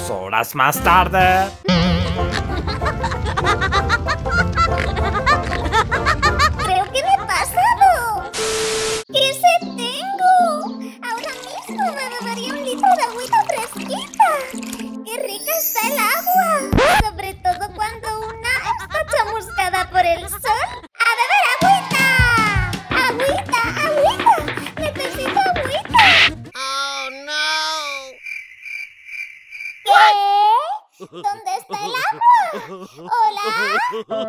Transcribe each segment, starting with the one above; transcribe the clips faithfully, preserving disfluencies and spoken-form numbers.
Dos horas más tarde. Creo que me he pasado. ¿Qué sed tengo? Ahora mismo me bebería un litro de agüita fresquita. ¡Qué rica está el agua! Sobre todo cuando una está chamuscada por el sol. ¡A beber agüita! ¡Agüita! ¡Agüita! ¡Necesito agüita! ¡Oh, no! ¿Qué? ¿Dónde está el agua? ¡Hola!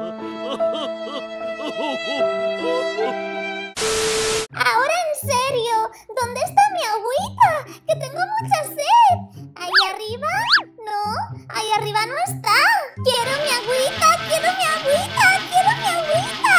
Ahora en serio, ¿dónde está mi agüita? ¡Que tengo mucha sed! ¿Ahí arriba? No, ahí arriba no está. ¡Quiero mi agüita! ¡Quiero mi agüita! ¡Quiero mi agüita!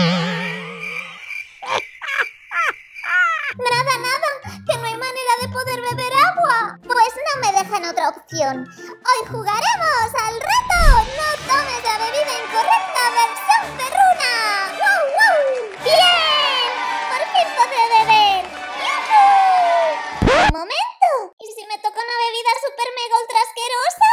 Nada, nada, que no hay manera de poder beber agua. Pues no me dejan otra opción. Hoy jugaremos al reto No tomes la bebida incorrecta versión perruna. ¡Wow, wow! ¡Bien! ¡Por fin podré beber! ¡Yujú! ¡Un momento! ¿Y si me toca una bebida super mega ultra asquerosa?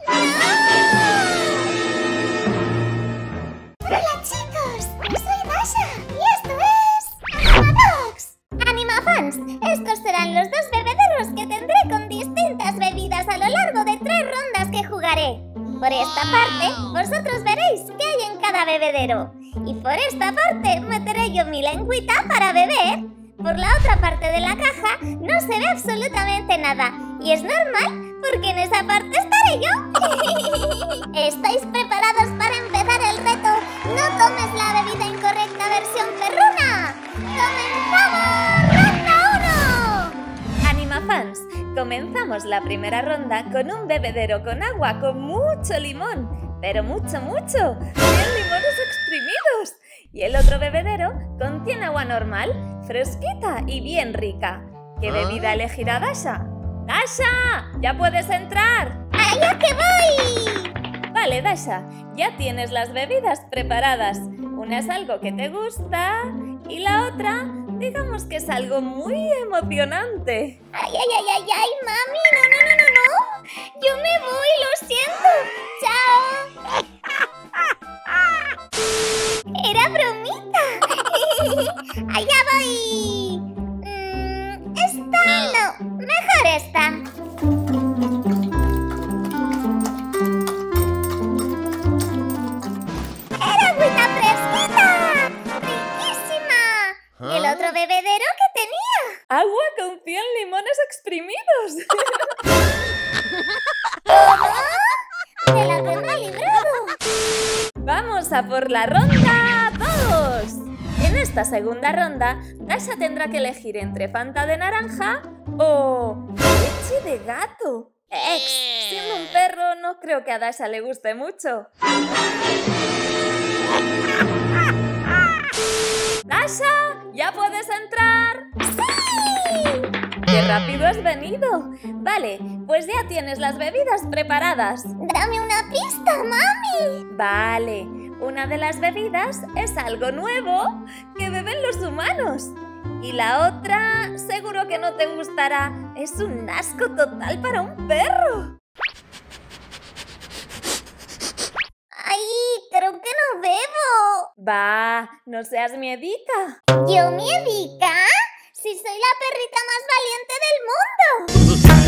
¡No! ¡Hola, chicos! Soy Dasha y esto es Animadogs. Animafans, estos serán los dos bebederos que tendré con distintas bebidas a lo largo de tres rondas que jugaré. Por esta parte, vosotros veréis qué hay en cada bebedero. Y por esta parte meteré yo mi lengüita para beber. Por la otra parte de la caja no se ve absolutamente nada. Y es normal, porque en esa parte estaré yo. ¿Estáis preparados para empezar el reto No tomes la bebida incorrecta versión perruna? ¡Comenzamos! ¡Ronda uno! Animafans, comenzamos la primera ronda con un bebedero con agua con mucho limón, pero mucho, mucho, bien limones exprimidos. Y el otro bebedero contiene agua normal, fresquita y bien rica. ¿Qué bebida elegirá Dasha? ¡Dasha! ¡Ya puedes entrar! ¡Allá que voy! Vale, Dasha, ya tienes las bebidas preparadas. Una es algo que te gusta y la otra, digamos que es algo muy emocionante. ¡Ay, ay, ay, ay, ay, mami! ¡No, no, no, no, no! ¡Yo me voy, lo siento! ¡Chao! ¡Era bromita! ¡Allá voy! Mm, esta no, mejor esta. ¡Era agüita fresquita! ¡Riquísima! ¿Y el otro bebedero que tenía? ¡Agua con cien limones exprimidos! ¿Cómo? ¡De la que me he librado! ¡Vamos a por la ronda dos! En esta segunda ronda, Dasha tendrá que elegir entre Fanta de naranja o leche de gato. Ex, siendo un perro, no creo que a Dasha le guste mucho. ¡Dasha! ¡Ya puedes entrar! ¡Sí! ¡Qué rápido has venido! Vale, pues ya tienes las bebidas preparadas. ¡Dame una pista, mami! Vale, una de las bebidas es algo nuevo que beben los humanos. Y la otra, seguro que no te gustará, es un asco total para un perro. ¡Ay, creo que no bebo! Va, no seas miedita. ¿Yo miedica? ¡Si soy la perrita más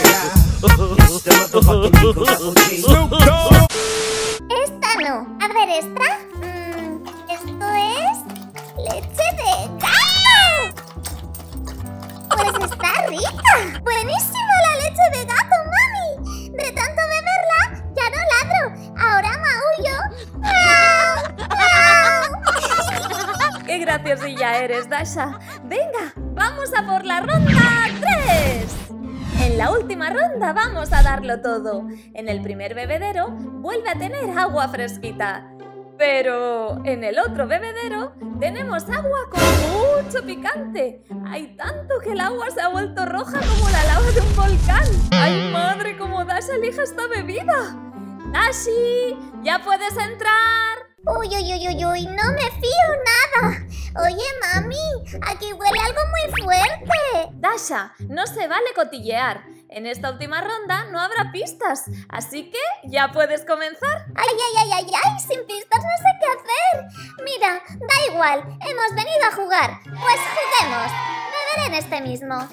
valiente del mundo! Esta no. A ver, esta. Mm, esto es leche de gato. Pues está rica. Buenísima la leche de gato, mami. De tanto beberla, ya no ladro. Ahora maullo. ¡Miau! ¡Miau! ¡Qué graciosilla eres, Dasha! ¡Venga, vamos a por la ronda tres! En la última ronda vamos a darlo todo. En el primer bebedero vuelve a tener agua fresquita. Pero en el otro bebedero tenemos agua con mucho picante. Hay tanto que el agua se ha vuelto roja como la lava de un volcán. ¡Ay, madre, cómo Dasha elija esta bebida! ¡Dashi! ¡Ya puedes entrar! Uy, uy, uy, uy, uy, no me fío nada. Oye, mami, aquí huele algo muy fuerte. Dasha, no se vale cotillear. En esta última ronda no habrá pistas, así que ya puedes comenzar. ¡Ay, ay, ay, ay, ay! Sin pistas no sé qué hacer. Mira, da igual, hemos venido a jugar. Pues juguemos. Beberé en este mismo.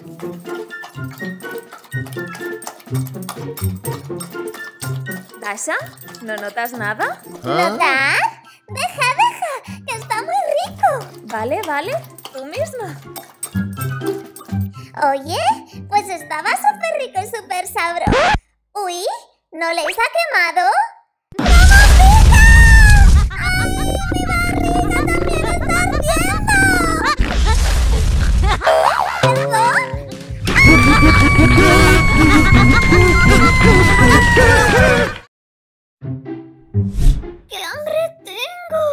Dasha, ¿no notas nada? ¿Notar? Deja, deja, que está muy rico. Vale, vale, tú misma. Oye, pues estaba súper rico y súper sabroso. Uy, ¿no les ha quemado? ¡Mamacita! ¡Ay, mi barriga también está ardiendo! ¿Perdón? ¡Qué hambre tengo!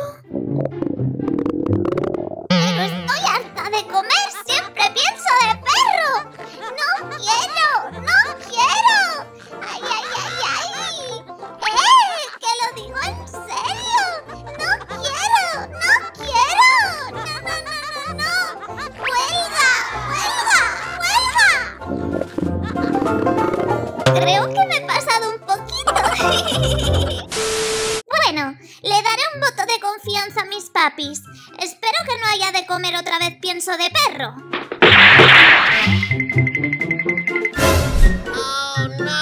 Pero estoy harta de comer, siempre pienso de perro. ¡No quiero! ¡No quiero! ¡Ay, ay, ay, ay! ¡Eh! ¡Que lo digo en serio! ¡No quiero! ¡No quiero! ¡No, no, no, no, no! ¡Huelga! ¡Huelga! ¡Huelga! Creo que me he pasado un poquito. Bueno, le daré un voto de confianza a mis papis. Espero que no haya de comer otra vez pienso de perro. Oh, no.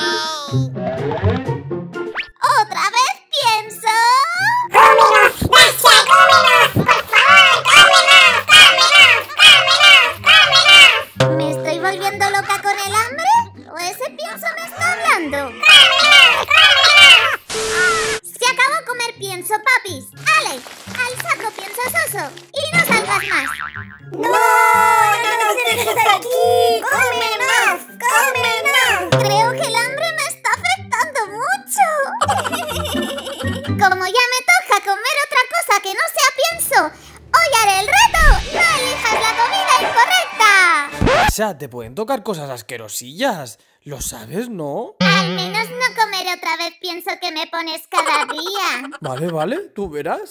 ¿Otra vez pienso? ¡Cómenos! ¡Dasha, cómenos! ¡Por favor, cómenos! ¡Cómenos! ¡Cómenos! ¡Cómenos! ¿Me estoy volviendo loca con el hambre? ¿O ese pienso me está hablando? ¡Cómenos! ¡Cómenos! Se acabó comer pienso, papis. ¡Ale! ¡Al saco pienso soso! ¡Y no salgas más! ¡No! ¡No nos dejes estar aquí! ¡Cómenos! ¡Cómenos! Creo que el hambre me está afectando mucho. Como ya me toca comer otra cosa que no sea pienso, hoy haré el reto. ¡No elijas la comida incorrecta! Dasha, te pueden tocar cosas asquerosillas. ¿Lo sabes, no? Al menos no comer otra vez pienso que me pones cada día. Vale, vale, tú verás.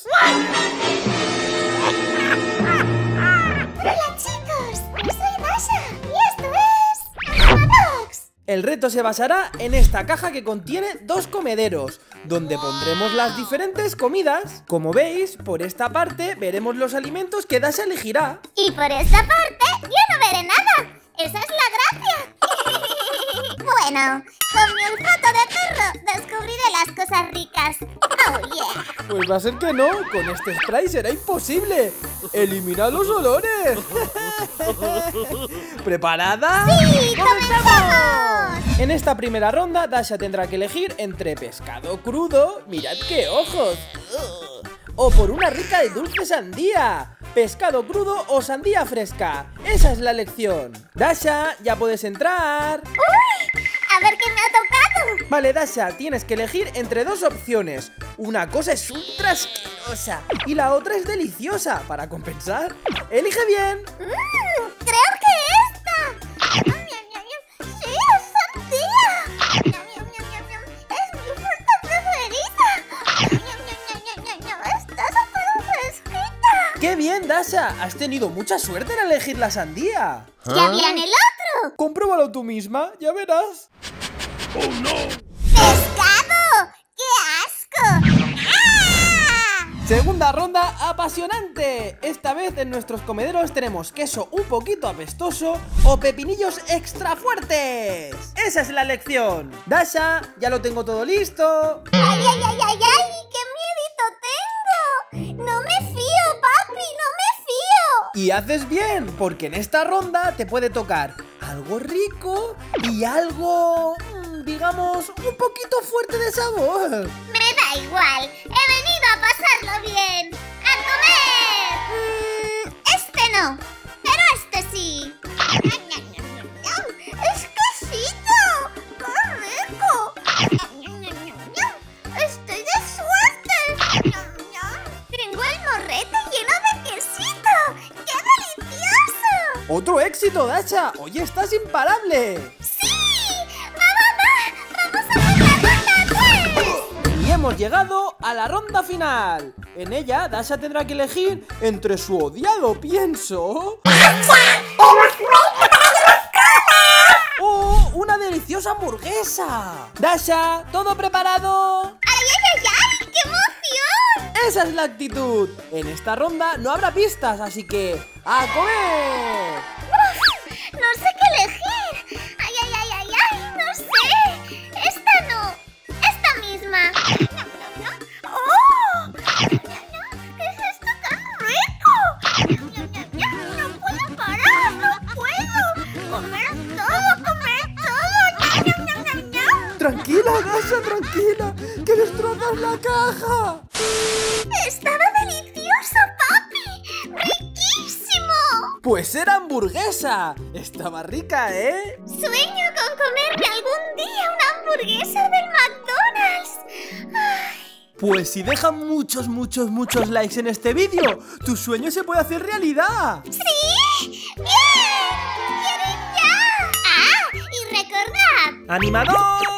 Hola chicos, soy Dasha y esto es Animalogs. El reto se basará en esta caja que contiene dos comederos, donde pondremos las diferentes comidas. Como veis, por esta parte veremos los alimentos que Dasha elegirá. Y por esta parte yo no veré nada. Esa es la gracia. Bueno, con mi olfato de perro descubriré las cosas ricas. Oh yeah. Pues va a ser que no, con este spray será imposible. ¡Elimina los olores! ¿Preparada? ¡Sí, comenzamos! En esta primera ronda, Dasha tendrá que elegir entre pescado crudo, mirad qué ojos, o por una rica y dulce sandía. Pescado crudo o sandía fresca, esa es la elección. Dasha, ya puedes entrar. ¡Uy! A ver qué me ha tocado. Vale, Dasha, tienes que elegir entre dos opciones. Una cosa es ultra asquerosa y la otra es deliciosa. Para compensar, elige bien. Mm, creo que esta. ¡Sí, es sandía! ¡Es mi fruta preferida! ¡Está súper fresquita! ¡Qué bien, Dasha! Has tenido mucha suerte en elegir la sandía. ¿Qué había en el otro? Compruébalo tú misma, ya verás. ¡Pescado! ¡Qué asco! ¡Ah! Segunda ronda apasionante. Esta vez en nuestros comederos tenemos queso un poquito apestoso o pepinillos extra fuertes. Esa es la elección. Dasha, ya lo tengo todo listo. ¡Ay, ay, ay, ay, ay! ¡Qué miedito tengo! ¡No me fío, papi! ¡No me fío! Y haces bien, porque en esta ronda te puede tocar algo rico y algo, digamos, un poquito fuerte de sabor. Me da igual. He venido a pasarlo bien. ¡A comer! Mm, este no, pero este sí. ¡Es quesito! ¡Qué rico! ¡Estoy de suerte! Tengo el morrete lleno de quesito. ¡Qué delicioso! ¡Otro éxito, Dasha! ¡Hoy estás imparable! ¡Sí! ¡Va, va, va! ¡Vamos a por la ronda tres! Y hemos llegado a la ronda final. En ella, Dasha tendrá que elegir entre su odiado pienso o una deliciosa deliciosa hamburguesa! ¡Dasha! ¿Todo preparado? ¡Ay, ay, ay, ay! ¡Qué emoción! ¡Esa es la actitud! En esta ronda no habrá pistas, así que ¡a comer! ¡Uf! No sé qué elegir. ¡Ay, ay, ay, ay, ay! ¡No sé! ¡Esta no! ¡Esta misma! ¡Oh! ¿Qué es esto tan rico? ¡No puedo parar! ¡No puedo! ¡Comer todo! ¡Comer todo! ¡Ñam, ñam, ñam, ñam! ¡Tranquila, Dasha, tranquila! ¡Que destrozas la caja! ¡Estaba delicioso, papi! ¡Riquísimo! ¡Pues era hamburguesa! Estaba rica, ¿eh? Sueño con comerme algún día una hamburguesa del McDonald's. Ay. Pues si dejan muchos, muchos, muchos likes en este vídeo, tu sueño se puede hacer realidad. ¡Sí! ¡Bien! ¡Quiero ir ya! ¡Ah! Y recordad... ¡Animador!